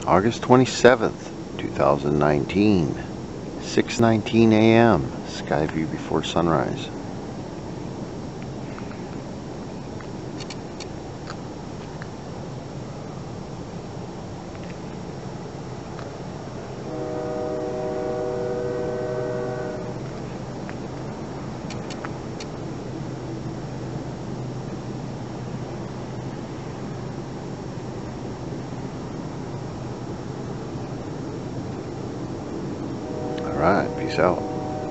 August 27th, 2019, 6:19 a.m. Skyview before sunrise. Alright, peace out.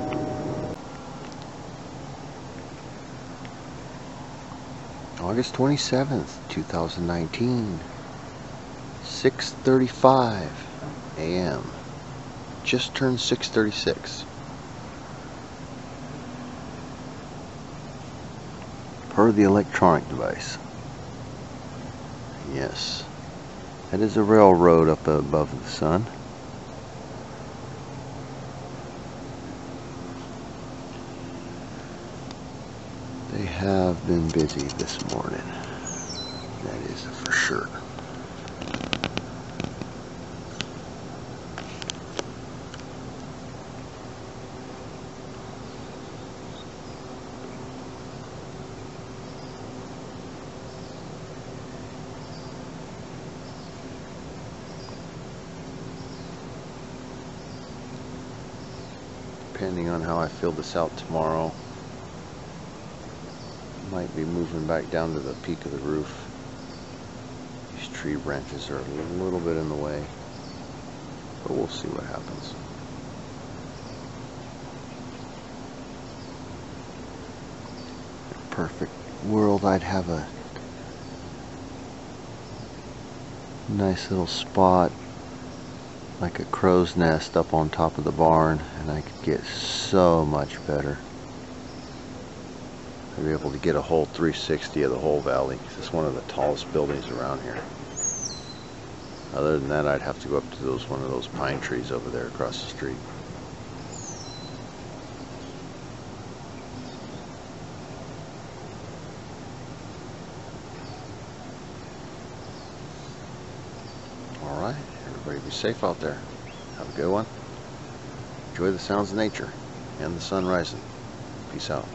August 27th, 2019, 6:35 a.m. Just turned 6:36. Per the electronic device. Yes, that is a railroad up above the sun. They have been busy this morning, that is for sure. Depending on how I fill this out tomorrow, might be moving back down to the peak of the roof. These tree branches are a little bit in the way, but we'll see what happens. In a perfect world, I'd have a nice little spot like a crow's nest up on top of the barn, and I could get so much better. I'd be able to get a whole 360 of the whole valley. It's one of the tallest buildings around here. Other than that, I'd have to go up to one of those pine trees over there across the street. Alright, everybody be safe out there. Have a good one. Enjoy the sounds of nature and the sun rising. Peace out.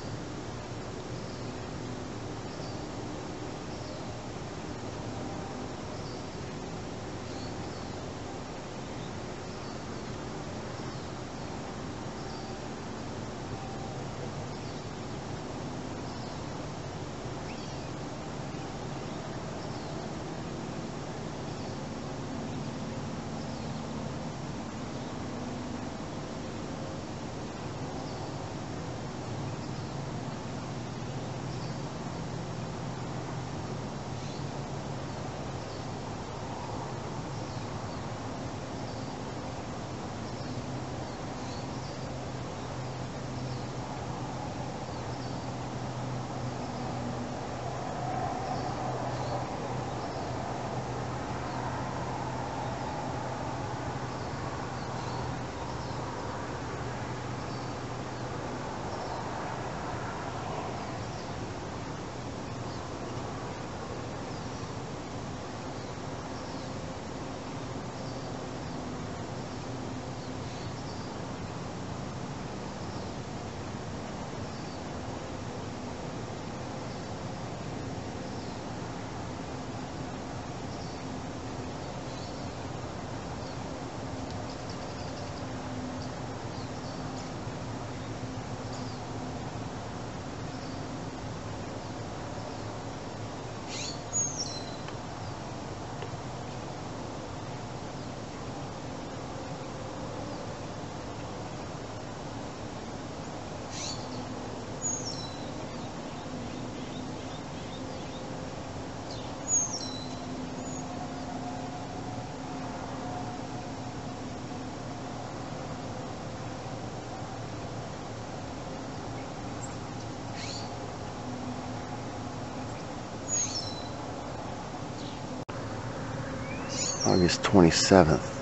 August 27th,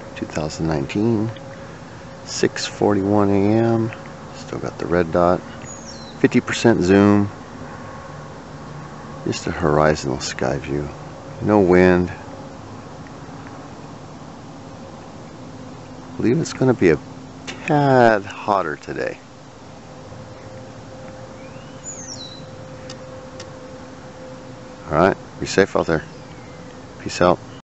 2019, 6:41 a.m. Still got the red dot, 50% zoom, just a horizontal sky view, no wind, I believe it's going to be a tad hotter today. Alright, be safe out there. Peace out.